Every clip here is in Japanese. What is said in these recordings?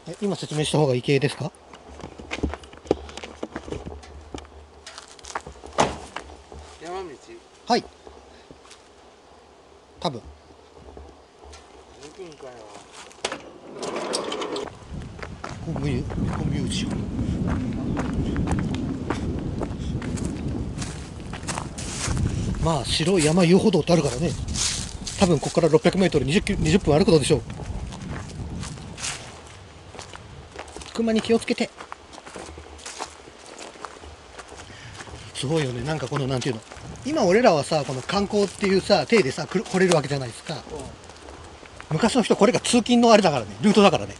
今説明した方がいい系ですか？ 山道はい。多分。 行くんかよ。 コミュージアム。まあ白い山遊歩道ってあるからね。多分ここから600メートル20分歩くのでしょう。熊に気をつけて。すごいよね。なんかこのなんていうの。今俺らはさ、この観光っていうさ、体でさ、来れるわけじゃないですか。昔の人これが通勤のあれだからね。ルートだからね。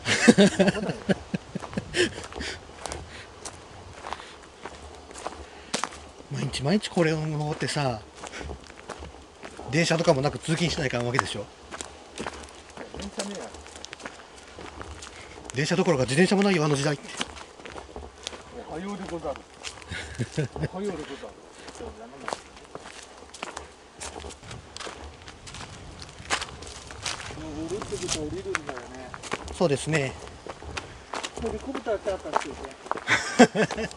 毎日これを登ってさ、電車とかもなく通勤しないかんわけでしょ。電車どころか自転車もないよ、あの時代って。 おはようでござる。おはようでござる。登るってことは降りるんだよね。 そうですね。 ヘリコプターチャーターしてて。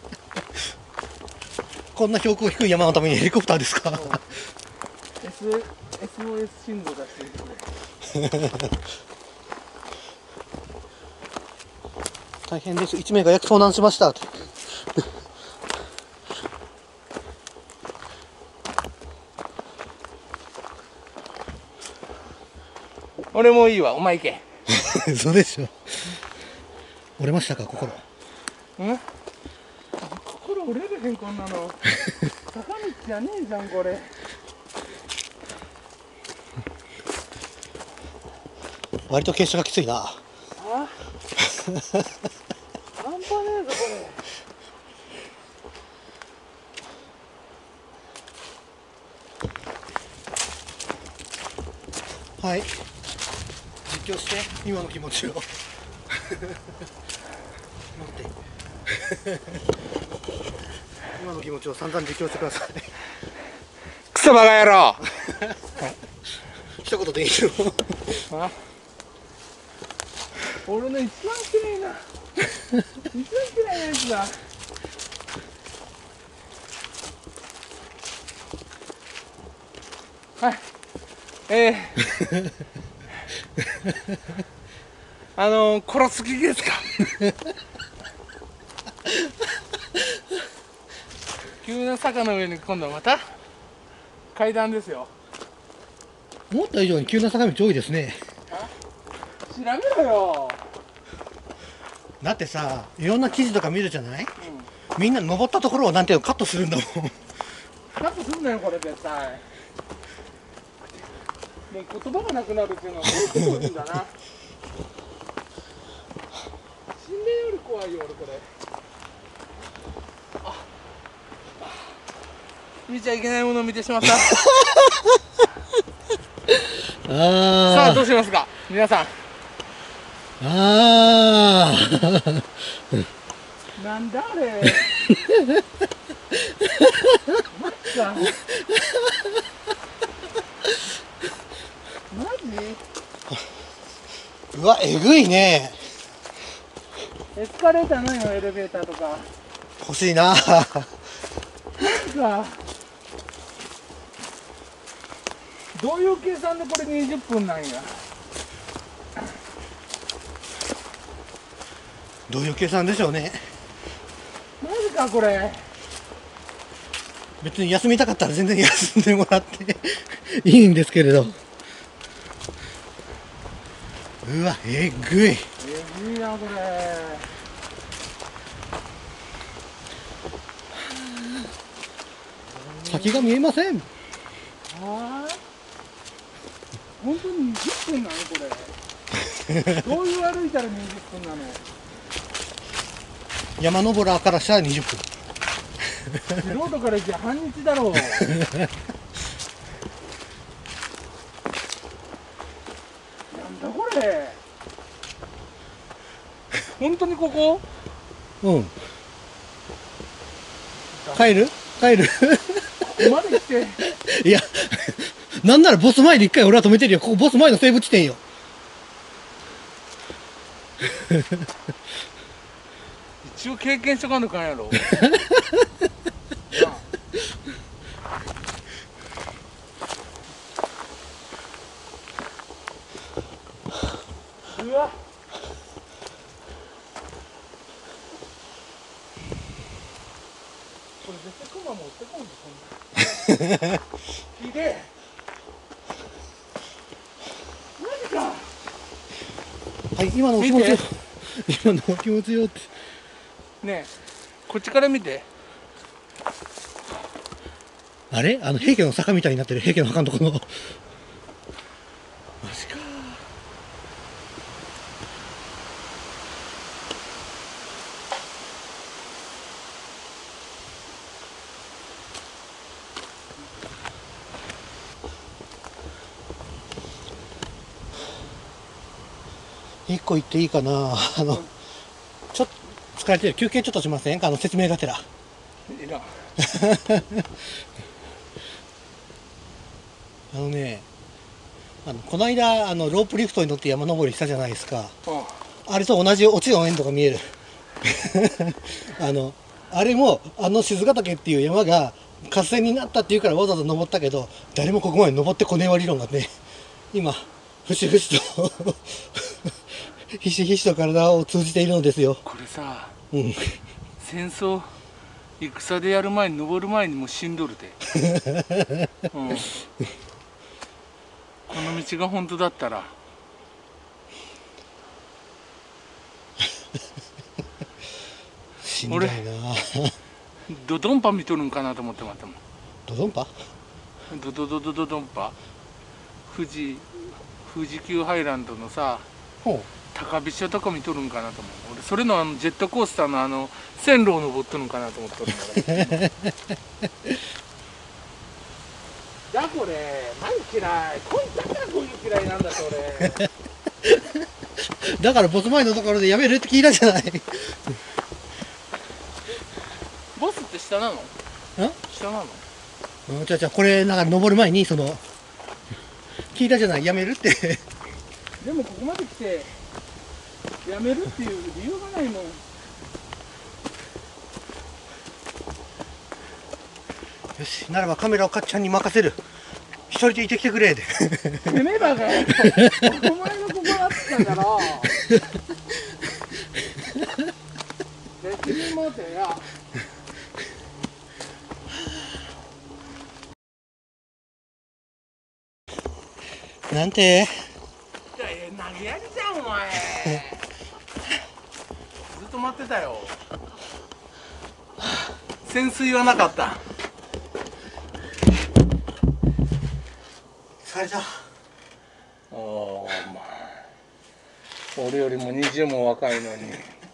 こんな標高低い山のためにヘリコプターですか？ SOS 信号出してくれ。 大変です。1名が約遭難しました。 俺もいいわ、お前行け。 そうでしょ。折れましたか、心。 ん？心折れるへん、こんなの。坂道じゃねえじゃん、これ。 割と傾斜がきついな。 あ？半端ねえぞ、これ。はい。実況して、今の気持ちを。待って。今の気持ちを散々実況してください。 クソバカ野郎。 一言でいいの？ あ？俺の一番嫌いな一番嫌いなやつだ。はい、殺す気ですか？急な坂の上に今度はまた階段ですよ。 思った以上に急な坂道多いですね。 調べろよ。 だってさ、いろんな記事とか見るじゃない？みんな登ったところをなんていうのカットするんだもん。 カットすんなよ、これ絶対。で、言葉がなくなるっていうのはすごいんだな。死んでより怖いよ、俺これ。見ちゃいけないものを見てしまった。さあ、どうしますか、皆さん。なんだあれ。マジか。マジ？ うわ、えぐいね。 エスカレーターないの？エレベーターとか欲しいな。 マジか。どういう計算でこれ20分なんや。 どういう計算でしょうね。 マジかこれ。 別に休みたかったら全然休んでもらっていいんですけれど。うわ、えぐい。 えぐいなこれ。 先が見えません。 はあ。本当に20分なのこれ。どういう歩いたら20分なの？ 山登らからしたら20分。 素人から言って半日だろう。なんだこれ。本当にここ？ うん。帰る？帰る？ ここまで来て。 いや、なんならボス前で一回俺は止めてるよ。ここボス前のセーブ地点よ。 一応経験しとかんとかんやろ。うわ。これ絶対クマ持ってこんで、こんな。ひでえ。マジか。 はい、今のお気持ちよ。今のお気持ちよって。 ねえ、こっちから見て。 あれ平家の坂みたいになってる。平家の墓のところの。マジか。一個言っていいかな。ちょっと疲れてる。休憩ちょっとしませんか？説明がてら。 いらん。 この間ロープリフトに乗って山登りしたじゃないですか。 うん。 あれと同じ落ちのエンドが見える。あれも静ヶ岳っていう山が合戦になったっていうからわざわざ登ったけど、誰もここまで登ってこねえわ理論がね、今ふしふしとひしひしと体を通じているのですよ。 これさ、 うん、 戦争戦でやる前に登る前にもう死んどるで、うん、この道が本当だったらしんどいな。 ドドンパ見とるんかなと思ってまったもん。 ドドンパ？ ドドドドドドンパ、富士急ハイランドのさ、高飛車とか見とるんかなと思う。俺それのジェットコースターの線路を登っとるんかなと思っとるんだじゃあこれ何嫌い、だからこういう嫌いなんだって俺だからボス前のところでやめるって聞いたじゃない。 ボスって下なの？下なの？ じゃあこれなんか登る前に聞いたじゃない、やめるって。 でもここまで来てやめるっていう理由がないもん。 よし、ならばカメラをかっちゃんに任せる。一人でいてきてくれで。 てめえばかよ。お前のここだったから別に待てや。 なんて投げやりじゃんお前ずっと待ってたよ。潜水はなかった。 疲れた。 おお、まあ俺よりも20も若いのに。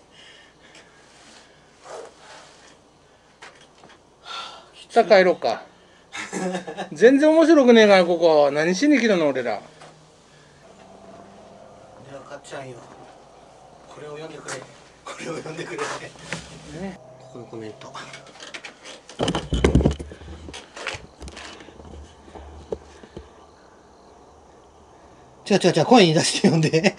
さあ帰ろうか。全然面白くねえからここ。何しに来たの俺ら。 ではかっちゃんよ、これを読んでくれ。これを読んでくれ。ね、ここのコメント。違う声に出して読んで。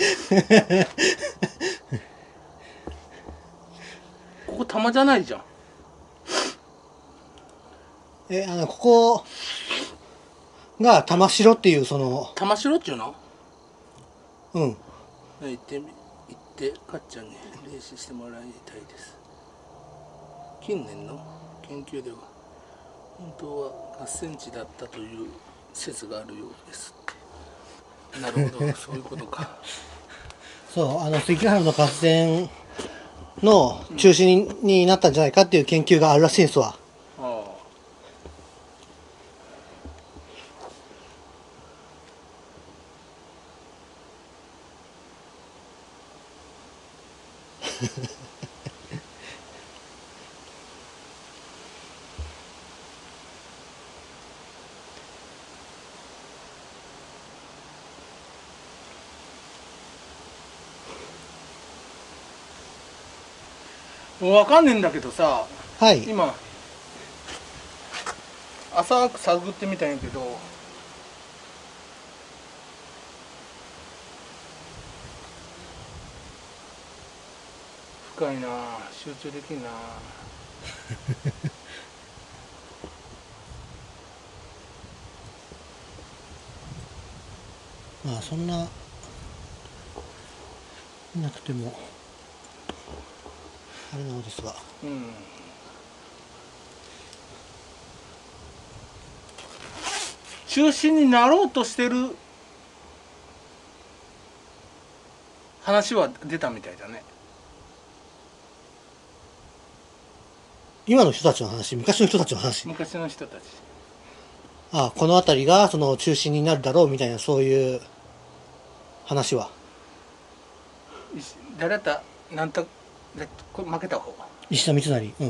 ここ玉じゃないじゃん。 ここが玉城っていう玉城っていうの？ うん。 行ってかっちゃんに練習してもらいたいです。近年の研究では本当は合戦地だったという説があるようですって。なるほど、そういうことか。 そう、関ヶ原の合戦の中止になったんじゃないかっていう研究があるらしいんですわ。 ああ。わかんねえんだけどさ、 はい。 今浅く探ってみたんやけど、 深いな、集中できんな。 まあそんななくてもあれなのですが、 うん、中心になろうとしてる話は出たみたいだね。 今の人たちの話、昔の人たちの話。 昔の人たち。 ああ、この辺りがその中心になるだろうみたいな、そういう話は。 誰だった、なんとこれ負けた方、 石田三成、うんうん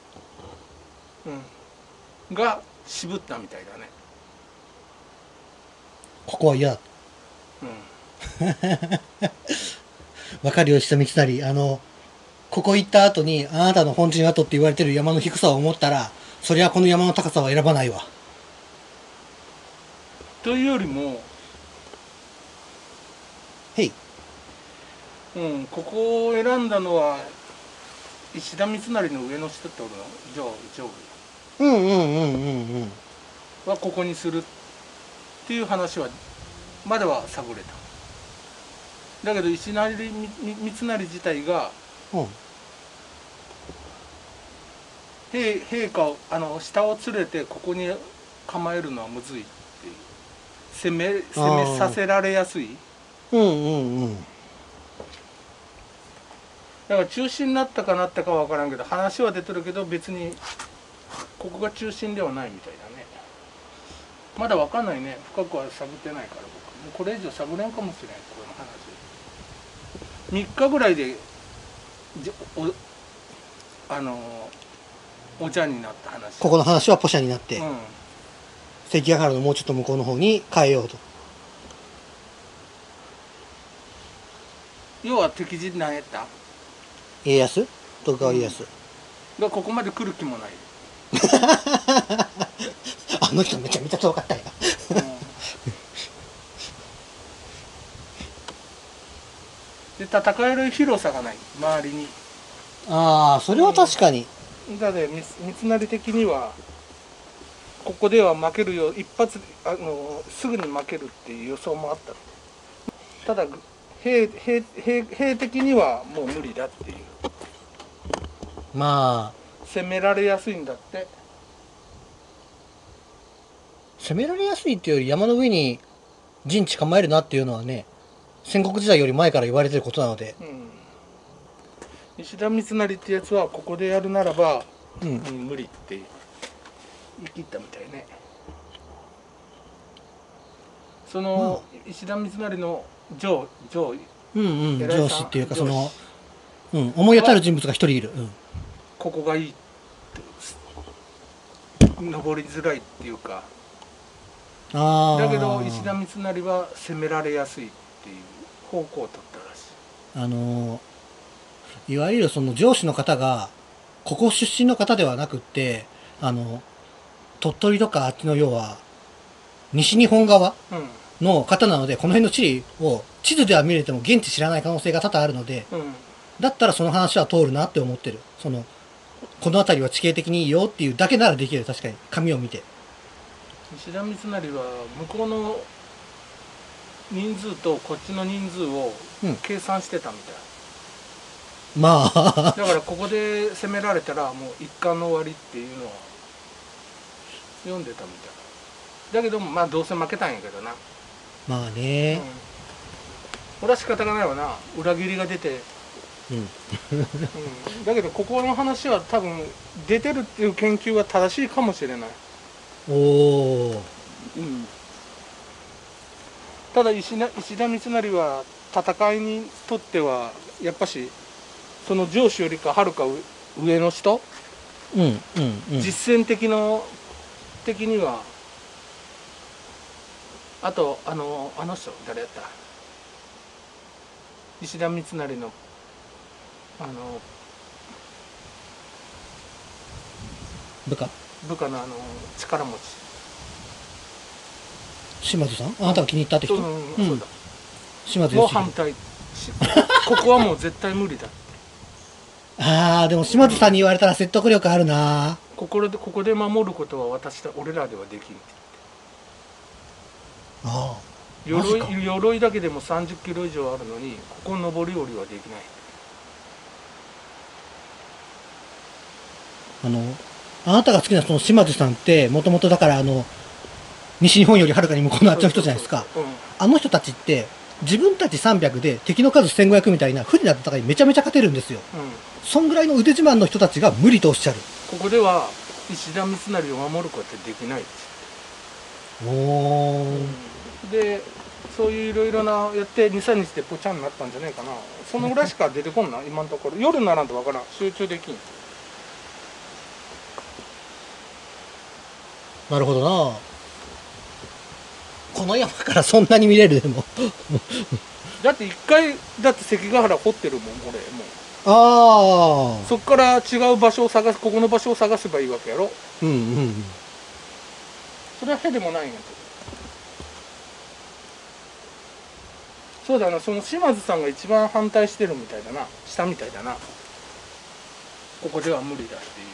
うん、が渋ったみたいだね。 ここは嫌だ。 うん、 わかるよ、石田三成。ここ行った後に、あなたの本陣跡って言われてる山の低さを思ったら、そりゃこの山の高さは選ばないわ。 というよりも、 へい。 うん、ここを選んだのは石田三成の上の人っておるの、上部うんうんうんうんうん。 はここにするっていう話はまだは探れた。だけど石成三成自体が、 うん、 陛下を下を連れてここに構えるのはむずいっていう、攻めさせられやすい。 うんうんうん。 だから中心になったかなったかは分からんけど、話は出てるけど別にここが中心ではないみたいだね。まだ分かんないね、深くは探ってないから僕もうこれ以上探れんかもしれん、この話。3日ぐらいでお茶になった話。 ここの話はポシャになって、 うん、 関ヶ原のもうちょっと向こうの方に変えようと。 要は敵陣何やった家康徳川家康、 がここまで来る気もない。 あの人めちゃめちゃ遠かったよ。 で戦える広さがない周りに。 ああ、それは確かに。 だね、三成的にはここでは負けるよ、一発すぐに負けるっていう予想もあった。ただ兵的にはもう無理だっていう。 まあ攻められやすいんだって。 攻められやすいっていうより山の上に陣地構えるなっていうのはね、戦国時代より前から言われてることなので、 うん、石田三成ってやつはここでやるならば、 うん、 無理って言い切ったみたいね。その、石田三成の上上司っていうか、その、思い当たる人物が一人いる、 ここがいいって登りづらいっていうか。だけど石田三成は攻められやすいっていう方向を取ったらしい。いわゆるその上司の方がここ出身の方ではなくって、鳥取とかあっちの要は西日本側の方なので、この辺の地理を地図では見れても現地知らない可能性が多々あるので、だったらその話は通るなって思ってる。この辺りは地形的にいいよっていうだけならできる。確かに紙を見て。 石田三成は向こうの人数とこっちの人数を計算してたみたい、 まあだからここで攻められたらもう一貫の終わりっていうのを読んでたみたいだけども、まあどうせ負けたんやけどな。 まあね、 俺は仕方がないわな、裏切りが出て、だけどここの話は多分出てるっていう研究は正しいかもしれない。ただ石田三成は戦いにとってはやっぱしその上司よりかはるか上の人、実践的にはあとあの人誰やった、石田三成の部下の力持ち、 島津さん、あなたが気に入ったって人、 そうだ、 島津もう反対ここはもう絶対無理だってああ、でも島津さんに言われたら説得力あるな。 ここで守ることは俺らではできん。 ああ、マジか。 鎧だけでも30キロ以上あるのに、ここ登り降りはできない。 あなたが好きなその島津さんって、もともとだから西日本よりはるかに向こうのあっちの人じゃないですか。あの人たちって、自分たち300で敵の数1500みたいな不利な戦いめちゃめちゃ勝てるんですよ。そんぐらいの腕自慢の人たちが無理とおっしゃる。 ここでは石田三成を守ることってできないです。でそういういろいろなやって23日でポチャンになったんじゃないかな。そのぐらいしか出てこんな今のところ。夜にならんとわからん。集中できん。 なるほどな。この山からそんなに見れるでもだって一回だって関ヶ原掘ってるもん俺もう。 ああ、 そっから違う場所を探す、ここの場所を探せばいいわけやろ。 うんうんうん。 それはへでもないんやけど。そうだな、その島津さんが一番反対してるみたいだな、したみたいだな。ここでは無理だっていう。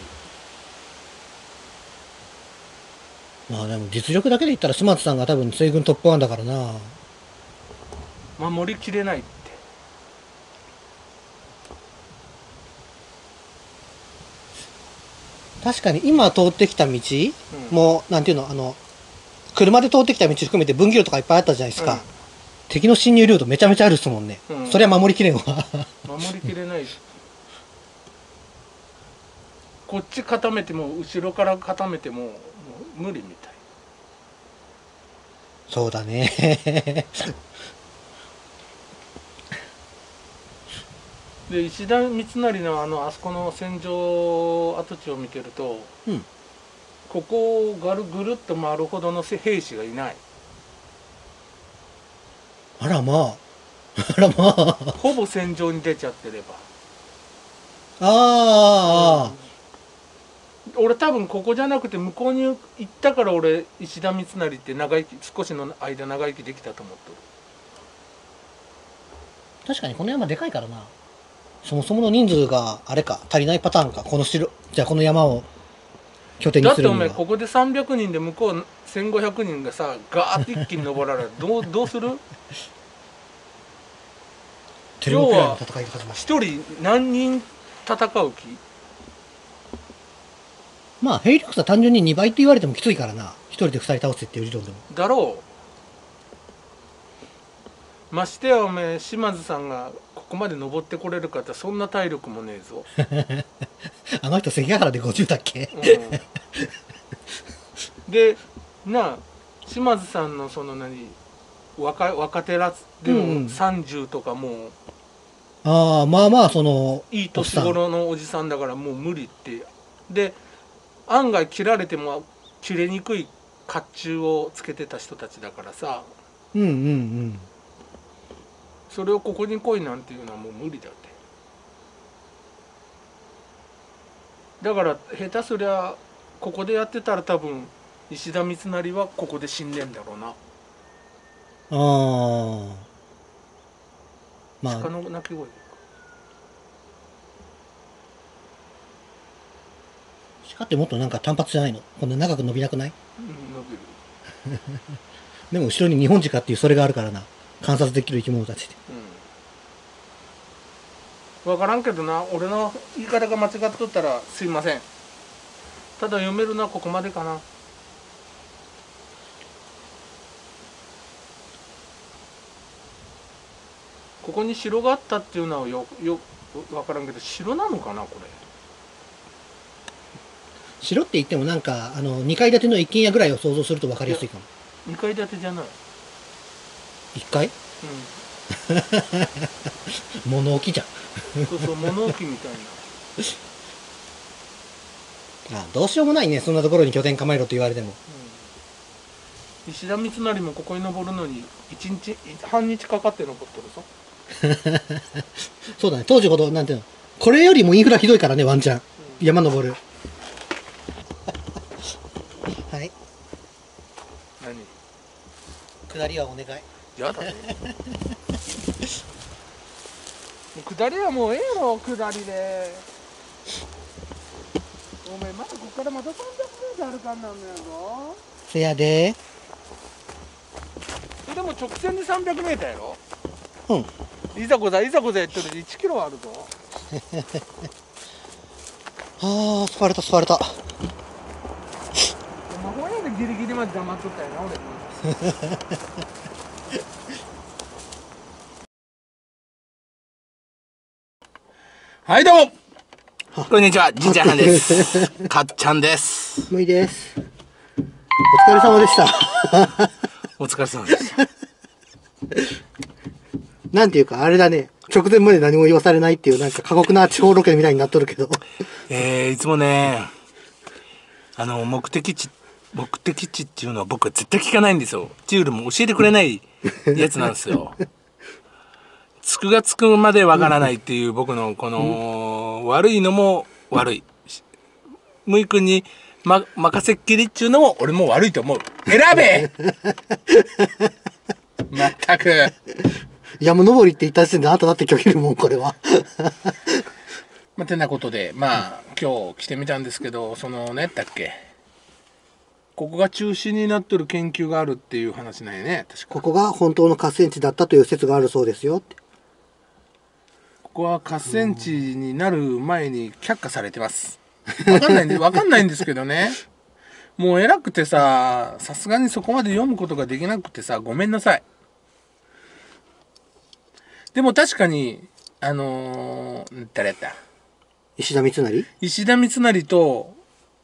まあでも実力だけで言ったら島津さんが多分西軍トップ1だからな。 守りきれないって。 確かに今通ってきた道、もうなんていうの、車で通ってきた道含めて分岐路とかいっぱいあったじゃないですか。敵の侵入ルートめちゃめちゃあるっすもんね。そりゃ守りきれんわ守りきれないしこっち固めても後ろから固めても、もう無理みたい。 そうだねで石田三成のあそこの戦場跡地を見てると、ここをぐるっと回るほどの兵士がいない。 あらまああらまあほぼ戦場に出ちゃってれば。 ああ、 俺多分ここじゃなくて向こうに行ったから俺石田三成って少しの間長生きできたと思ってる。 確かにこの山でかいからな。そもそもの人数があれか足りないパターンか。この城じゃあこの山を拠点にするには。 だってお前ここで300人で向こう1500人がさガーッと一気に登られるどうする要は一人何人戦う気。 まあ兵力差単純に2倍って言われてもきついからな。一人で2人倒せっていう理論でもだろう。ましてやおめえ島津さんがここまで登ってこれるかってそんな体力もねえぞあの人関ヶ原で50だっけ、 でなあ島津さんのその若手らでも30とかもう、 ああまあまあいい年頃のおじさんだからもう無理って。で案外切られても切れにくい甲冑をつけてた人たちだからさ、それをここに来いなんていうのはもう無理だって。だから下手すりゃここでやってたら多分石田三成はここで死んでんだろうな。 ああまあ鹿の鳴き声。 鹿ってもっとなんか単発じゃないの？こんな長く伸びなくない？ 伸びるでも後ろに日本鹿っていうそれがあるからな。観察できる生き物たちで。 分からんけどな、俺の言い方が間違っとったらすいません。ただ読めるのはここまでかな。ここに城があったっていうのは分からんけど、城なのかなこれ。 城って言ってもなんか2階建ての一軒家ぐらいを想像すると分かりやすいかも。 2階建てじゃない。 1階？物置じゃん。 そうそう物置みたいな。あ、どうしようもないね。そんなところに拠点構えろと言われても。 石田三成もここに登るのに半日かかって登ってるぞ。 そうだね。当時ほどなんていうの、これよりもインフラひどいからね、ワンチャン。山登る。はい。 何？ 下りはお願い。 やだね。下りはもうええよ下りで。 お前またこっからまた300メートル歩かんなんのやぞ。 せやで。 でも直線で300メーターやろ。 うん。 いざこざいざこざやってるで1キロはあるぞ。 ああ、疲れた疲れた。 お前ほやでギリギリまで黙っとったよな俺も。はいどうもこんにちは、じんちゃんはんです。かっちゃんです。 むいです。お疲れ様でした。 お疲れ様です。 なんていうか、あれだね。直前まで何も言わされないっていう、なんか過酷な地方ロケみたいになっとるけど。 いつもね、目的地っていうのは僕は絶対聞かないんですよ。っていうよりも教えてくれないやつなんですよ。つくがつくまでわからないっていう僕のこの悪いのも悪い。むいくんに任せっきりっちゅうのも俺も悪いと思う。選べまったく。 山登りって言った時点であなただって拒否るもん、これは。 まあ、てなことで、まあ、今日来てみたんですけど、何やったっけ。ここが中止になってる研究があるっていう話なんやね、確か。 ここが本当の合戦地だったという説があるそうですよって。 ここは合戦地になる前に却下されてます。わかんないんですけどね。もう偉くてさ、さすがにそこまで読むことができなくてさ、ごめんなさい。でも確かに、誰やった石田三成石田三成と、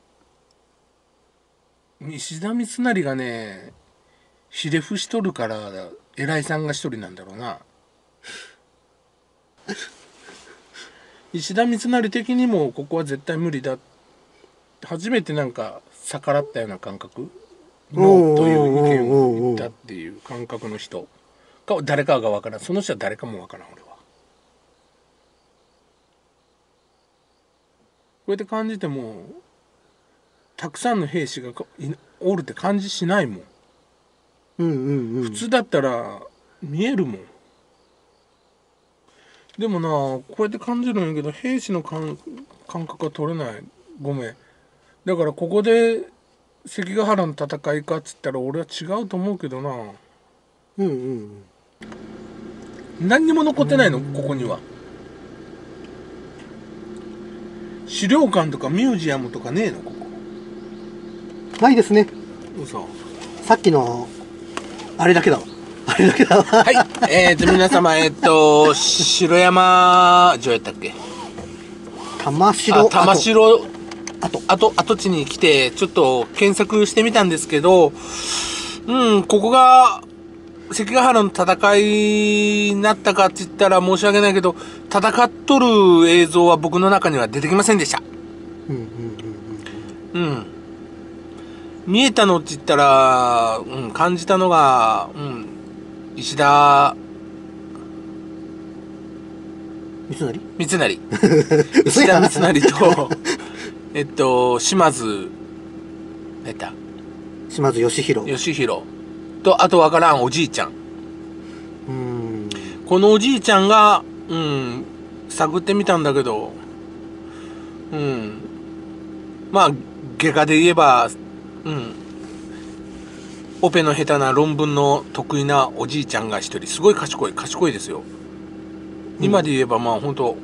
石田三成がね、ひれ伏しとるから、偉いさんが一人なんだろうな。石田三成的にもここは絶対無理だ。初めてなんか逆らったような感覚のという意見を言ったっていう感覚の人か誰かがわからん。その人は誰かもわからん俺は。こうやって感じてもたくさんの兵士がおるって感じしないもん。普通だったら見えるもん。でもな、こうやって感じるんやけど、兵士の感覚が取れない。ごめん。だからここで関ヶ原の戦いかっつったら俺は違うと思うけどな。何にも残ってないの、ここには。資料館とかミュージアムとかねえの、ここ。 ないですね。 嘘。 さっきの、あれだけだわ。あれだけだわ。 はい。皆様、城山城やったっけ？ 玉城跡地に来て、ちょっと検索してみたんですけど、ここが、関ヶ原の戦いになったかって言ったら申し訳ないけど、戦っとる映像は僕の中には出てきませんでした。見えたのって言ったら、感じたのが、石田三成石田三成と島津義弘と、あとわからんおじいちゃん。このおじいちゃんが探ってみたんだけど、まあ外科で言えばオペの下手な論文の得意なおじいちゃんが一人、すごい賢いですよ。今で言えばまあ本当、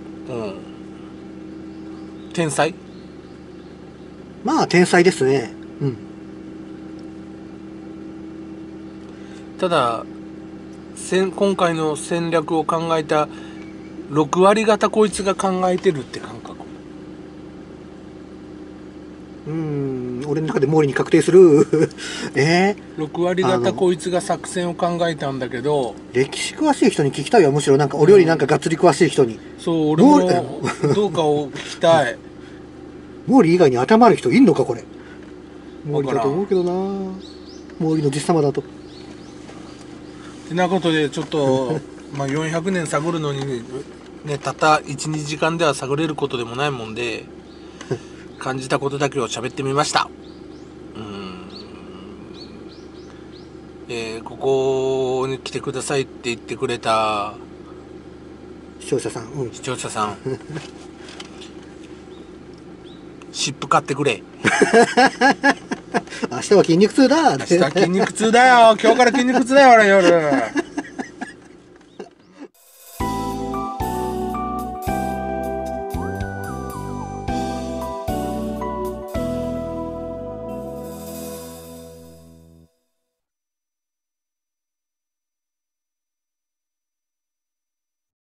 天才。 まあ天才ですね。 ただ今回の戦略を考えた6割方こいつが考えてるって感覚。 俺の中で毛利に確定する。 6割方こいつが作戦を考えたんだけど、 歴史詳しい人に聞きたいわ。むしろなんか俺よりなんかがっつり詳しい人に。 そう、俺もどうかを聞きたい。 毛利以外に頭ある人いんのかこれ。毛利だと思うけどな。毛利の実様だと。 てなことでちょっとまあ400年探るのにね、たった12時間では探れることでもないもんで感じたことだけを喋ってみました。ここに来てくださいって言ってくれた視聴者さん、 視聴者さん湿布買ってくれ。 明日は筋肉痛だって。 明日筋肉痛だよ。今日から筋肉痛だよ俺夜。